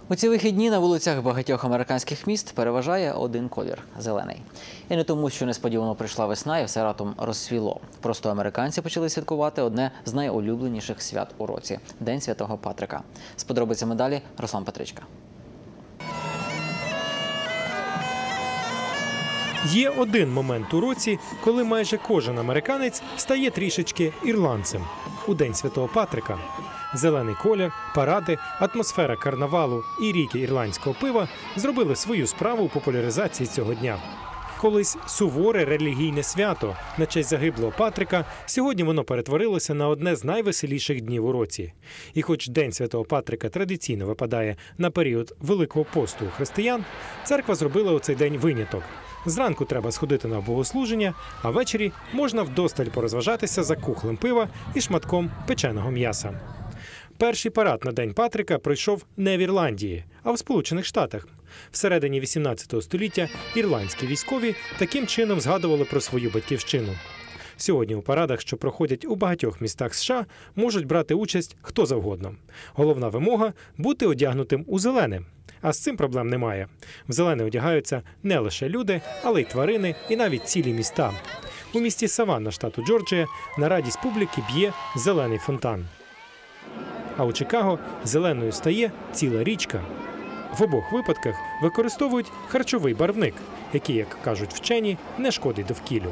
У ці вихідні на вулицях багатьох американських міст переважає один колір – зелений. І не тому, що несподівано прийшла весна і все раптом розцвіло. Просто американці почали святкувати одне з найулюбленіших свят у році – День Святого Патрика. З подробицями далі Руслан Петричка. Є один момент у році, коли майже кожен американець стає трішечки ірландцем – у День Святого Патрика. Зелений колір, паради, атмосфера карнавалу і ріки ірландського пива зробили свою справу у популяризації цього дня. Колись суворе релігійне свято на честь загиблого Патрика, сьогодні воно перетворилося на одне з найвеселіших днів у році. І хоч День Святого Патрика традиційно випадає на період Великого посту у християн, церква зробила у цей день виняток. Зранку треба сходити на богослуження, а ввечері можна вдосталь порозважатися за кухлем пива і шматком печеного м'яса. Перший парад на День Патрика пройшов не в Ірландії, а в Сполучених Штатах. Всередині 18 століття ірландські військові таким чином згадували про свою батьківщину. Сьогодні у парадах, що проходять у багатьох містах США, можуть брати участь хто завгодно. Головна вимога – бути одягнутим у зелене. А з цим проблем немає. В зелене одягаються не лише люди, але й тварини і навіть цілі міста. У місті Саванна, штату Джорджія, на радість публіки б'є зелений фонтан. А у Чикаго зеленою стає ціла річка. В обох випадках використовують харчовий барвник, який, як кажуть вчені, не шкодить довкіллю.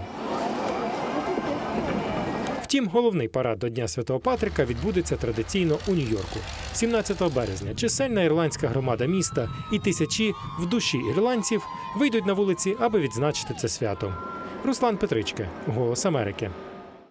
Втім, головний парад до Дня Святого Патрика відбудеться традиційно у Нью-Йорку. 17 березня чисельна ірландська громада міста і тисячі в душі ірландців вийдуть на вулиці, аби відзначити це свято. Руслан Петричка, Голос Америки.